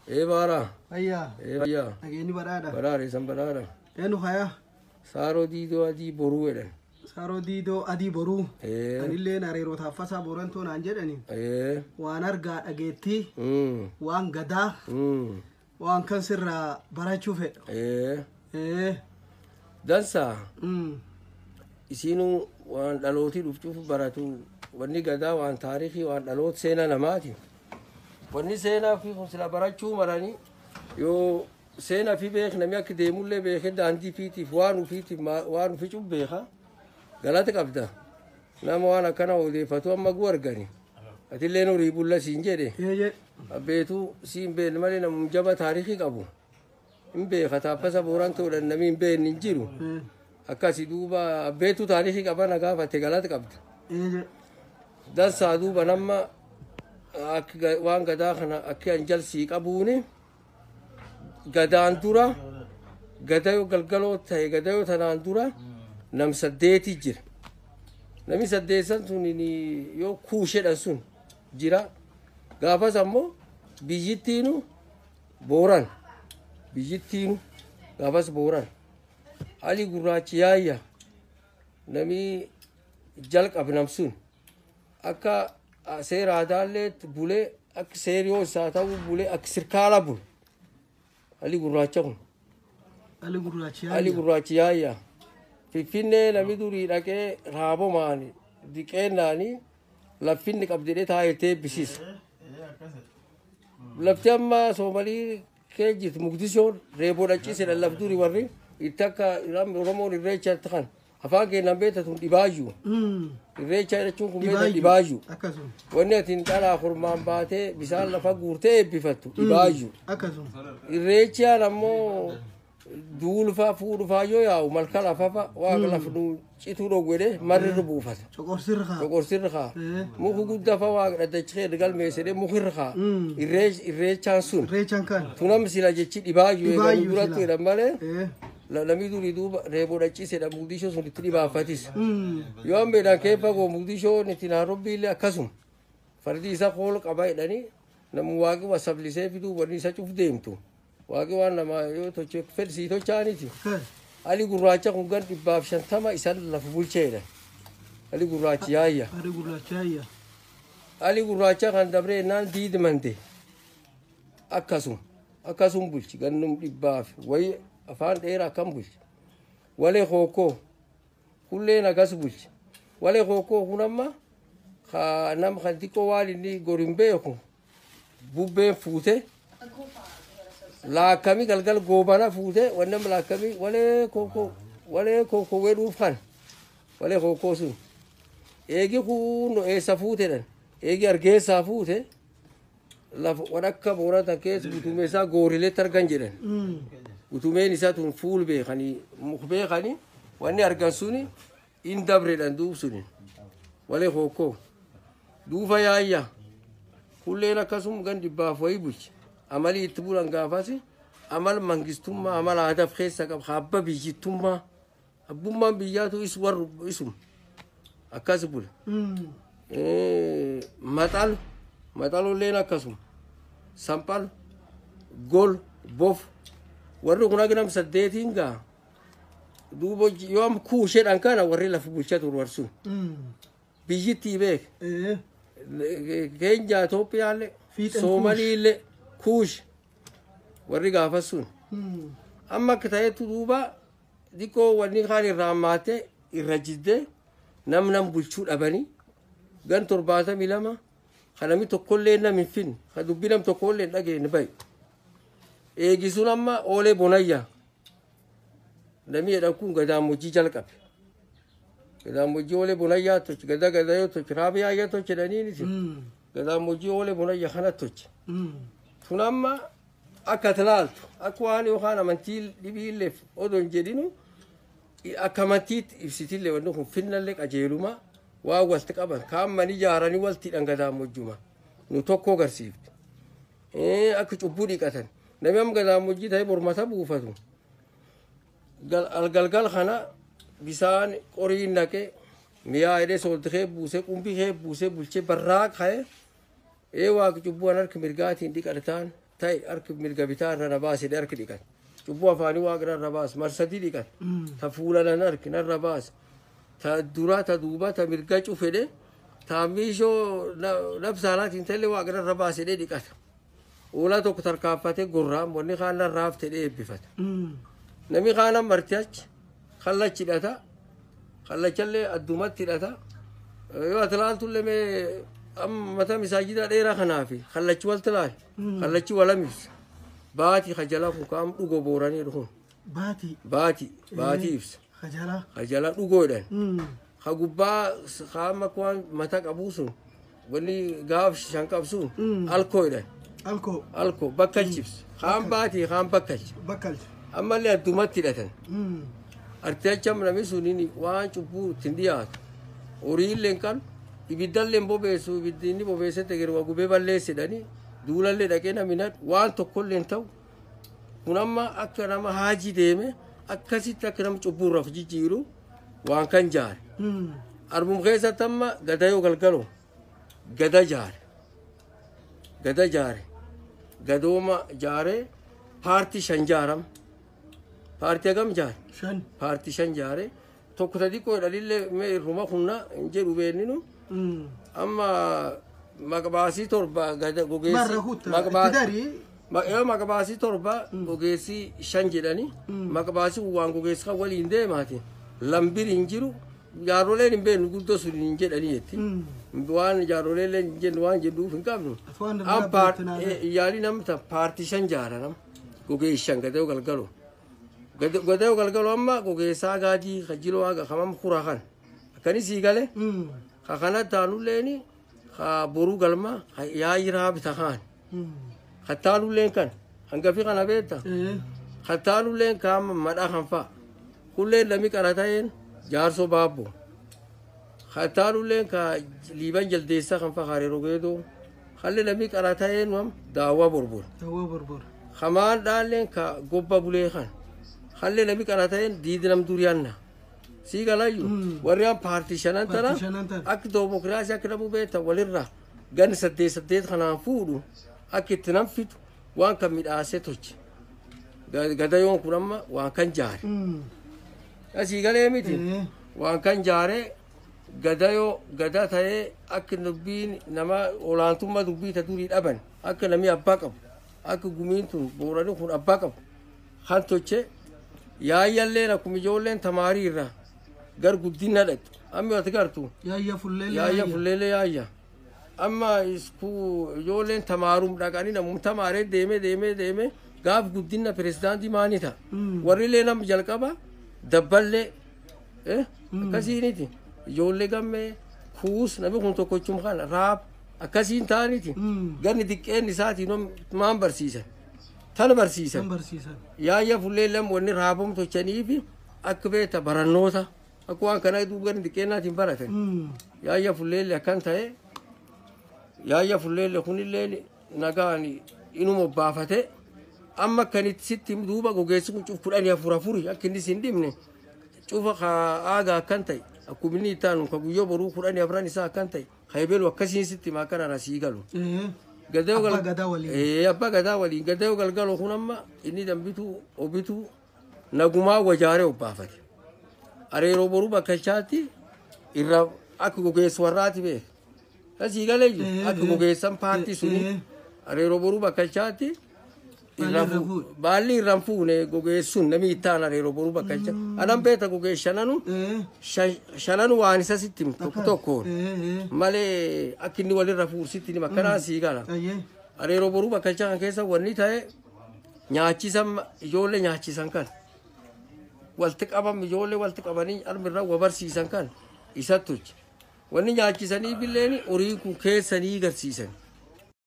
Bara. Ayya. Ayya. Nageeni badhaadha. Badhaadha isan badhaadha. Eenyu haya? Saaroo diidoo adii boruu jedhan. Saaroo diidoo adii boruu. Anillee nareeroo taaffasaa borantuu naan jedhani. Waan argaa dhageettii. Waan gadaa. Waan kan sirraa barachuu fedha. Dansaa. Isinuu waan dhalootii dhuftuuf baratu. Wanni gadaa waan taarikhii waan dhaloot seenaa namaati. Wanni seenaa fi sila barachuu maranii yoo seenaa fi beek namni akka deemullee beekee daandii fiitiif waan ufiicuuf beeka galata qabda. Nama waan akkana odeeffatu amma gu argani. Atillee nurii bulla siin jedhe. Abbeetuu siin beekne malee namu jaba taarikhii qabu. Hin beeka taappasa booraan ta'uudhaan namni hin beekne hin jiru. Akkasii duuba abbeetuu taarikhii qaba na gaafate galata qabda. Dansaa duuba nama waan gadaa kana akka anjalsii qabuuni gadaan dura gadayoo galgaloo ta'e gadayoo tanaan dura nam saddeeti jira. Nami saddeessan sun yoo kuushedhan sun jira. Gaafas ammoo biyyittiinu booran biyyittiinu gaafas booran ali gurraachi yaayya nami jalqab nam sun akka seera aadaallee bulee akka seeriyoo isaa ta'uu bulee akka sirkaala bulu. Ali gurraacha kun. Ali gurraachi yaayya. Finfinnee namni durii dhaqee raabomaani diqeennaani laffinni qabdee taa'ee bisiisa. Lafti amma Soomalii kee jirtu Mugdishoon reeboo dhachiise laf durii warri itti akka Oromoon irreecha ta'an. Afaan keenan beekatu dhibaayyuu. Irreecha jechuun kun beekatu dhibaayyuu. Wanni atiin dhalaa hormaan baatee bisaan lafa guurtee eebbifattu dhibaayyuu. Irreechaan ammoo duulfaa fuudhufaa yoo yaa'u malka lafafa waaqa lafa cituu dhowwedhe marrirra buufata. Coqorsirra kaa. Muku guddafa waaqa dhaddachee galmeessedhe mukirra kaa. Irreechaan sun. Tunam sila jechi dhibaayyuu eegamu duratti jedhan malee. Namni durii duuba reeboo dhachiisedha Mugdishoo sun itti dhibaafatis. Yoo ammeedhaan keessa koo Mugdishoo itti Naarobbii illee akkasuma fardi isa kool qaba jedhanii namni waaqi wasablisee fiduu wanni isa cuf deemtu. Waaqi waan nama yoo toche fedhii tochaaniti. Ali gurraacha kun gan 150 isaan lafa bulcheedha. Ali gurraachi yaayya. Ali gurraacha kan dabree naan diidmante akkasum bulchi gannum 100 wayi afaan dheeraa kan bulchi. Walee hookoo kulleen akkas bulchi. Walee hookoo kun amma nama kan xiqqoo waan inni gorin beeku bubbeen fuute laakkamii galgal goobana fuute wannam laakkamii walee kookoo wedhuuf kan walee hookoo sun eegi kun eessa fuutedhan eegi argeessaa fuute lafa wadhakka boorata keessa butumeessaa gooriletti argan jedhan. Utumeen isaa tun fuul beekanii muk beekanii wanni argan suni in dabreedhaan duub suni walee hookoo duufa yaayya kulleen akkasuma gan 100 wayii bulchi amalii itti bulan gaafasi amal mangistummaa amal aadaaf keessa qaba habba biyyittummaa abbummaan biyyaatu is warru isum akkas bula. Maxalolleen akkasuma sampal gol bof warri kun aginam saddeetiin gaa duuba yoo am kuusheedhaan kana warri lafa bulchatu warsun biyyittii beek Keenyaa Itoophiyaallee Soomaliillee kuush warri gaafas sun amma akka ta'etu duuba dikkoo wanni kaan irraa ammaatee irra jiddee nam bulchuu dhabanii gan 72 kanami tokkollee nam hin finne ka dubbii nam tokkollee hin dhageenye bahe. Eegisuun amma oolee bonayyaa namni jedhan kun gadaamojii jalqabe. Gadaamojii oolee bonayyaa tochi gada yoo tochi raabiyaa yoo tochi jedhaniiniti gadaamojii oolee bonayyaa kana tochi. Sun amma akka tilaaltu akka waan yookaan amantii dhibiilleef odoo hin jedhinu akka amantiitti ibsitillee wanni kun finnallee qajeeluma waa walti qaban kaamman ijaaranii waltiidhaan gadaamojjuma nu tokko agarsiifte. Akka cubbuu dhiqatan. Namni amma gadaamojii ta'e mormata buufatu galgal kana bisaan qoriin naqee miyaa hidhee soolti buusee qumbii buusee bulchee barraa ka'ee waaqi cubbuu harka mirgaatiin dhiqataan tay arki mirga bitaa irra baas hidhe arki dhiqan cubbuu afaanii waaqira irra baas marsadii dhiqan ta fuulanan arki narra baas ta duraa ta duubaa ta mirga cufedhe ta miishoo nabsaalaatiin talle waaqira irra baas hidhe dhiqata oolaa tokko tarkaanfatee gurraan wanni kaan narraaf tedhee eebbifata nami kaanan marti achi kallachi hidhata kallachallee addumatti hidhata yoo ati laaltullee mee mata misaajida dheeraa kanaafi kallachi walti laal kallachi walamibsa baati kajala kun kaam dhugo booranii dhukun baati ibsa kajala dhugoodhan ka gubbaa kaama kuwaan mata qabuu sun wanni gaaf shan qabsuun alkoodhan alko bakkalchibsa kaam baati kaam bakkalchi ammallee addumatti hidhatan artiacham nami sunini waan cubbuu ittiin dhiyaatu horiilleen kan ibiddalleen bobeessu ibiddinni bobeessette yeroo gubee balleessidhanii duulallee dhaqee naminat waan tokkolleen ta'u kun amma akka nama haajii deeme akkasitti akka nama cubbuurraaf jijjiiru waan kan jaare arbum keessatti amma gadayoo galgaloo gada jaare gadooma jaare paartii shan jaaram paartii agam jaare paartii shan jaare tokko tadiqoo dhalillee mee irruma kunna hin jedhu beenninu amma maqbaasii torba gada gogeessi maqbaasii torba gogeessi shan jedhani maqbaasii waan gogeessi kan waliin deemaati lambiri hin jiru jaaroleen hin beeknu guddoo sun hin jedhanii jetti waan jaaroleen hin jennu waan jedhuuf hin qabnu yaalii namta paartii shan jaaranam gogeessi shan gadayoo galgaloo gadayoo galgaloo amma gogeessaa gaadii kajiloo haga kamam kura kan akkanii sii gale ka kana taanulleeni ka boruu galma yaayiraa bita kaan ka taanulleen kan hangafi kana beetta ka taanulleen kaama madhaa kan fa'a kulleen lami qarata'een jaarsoo baabbo ka taanulleen ka liiban jaldeessaa kan fa'a haareeroo geedoo kallee lami qarata'een daawwaa borbor kamaan dhaalleen ka gobba bulee kan kallee lami qarata'een diidinam duriyaanna sii galayyu warri an paartii shanan tana akka demokiraasii akka namuu beekta walirra gan saddeet kanaan fuudhu akka itti nam fidu waan kan midhaasee tolche gadayoon kun amma waan kan jaare asii galee miti waan kan jaare gadayoo gada ta'ee akka dubbiin nama olaantummaa dubbii ta durii dhaban akka namni abbaa qabu akka gumiin tun booranii kun abbaa qabu kan tolche yaayyalleen akkuma ijoolleen tamaarii irraa gar guddina dhaqxu amma ati gartu yaayya fulleele yaayya amma isku ijoolleen tamaarum dhaqanii namum tamaaree deeme gaaf guddina pirezidaantii maanita warrillee nam jalqaba dabballee akkasiiniti ijoollee gammee kuus namni kun tokkochum kana raab akkasiin ta'aniti ganni xiqqeen isaatiin maan barsiisan tan barsiisan yaayya fulleellam wanni raabom tochaniifi akka beeta barannoota akka waan kana duuban xiqqeenaatiin baratan yaayya fulleelle akkan ta'e yaayya fulleelle kunillee nagaan inuma baafate amma akkanitti sitti duuba gogeessi kun cuuf 14 akka inni sin dhimne cufa aagaa akkan ta'e akkuma inni ittaanu ka guyyoo boruu 14 isaa akkan ta'e haybelu akkasiin sitti maakanaan asii galu abbaa gadaa waliin gadayoo galgaloo kun amma inni dambituu obituu nagumaa wajaaree obbaafate areeroo boruu bakkachaatti irra akka gogeessu warraati beek asii galeeyyu akka gogeessan paartii suni areeroo boruu bakkachaatti baalli irraan fuune gogeessun nami ittaan areeroo boruu bakkacha anan beeta gogees shananu waan isa sitti tokkoon malee akka inni walirra fuursitti ni makkanaan sii gala areeroo boruu bakkacha kan keessa wanni ta'e nyaachisan ijoollee nyaachisan kan walti qabam ijoollee walti qabanii armirra wabarsiisan kan isattuchi wanni nyaachisanii billeeni horii kun keessanii garsiisan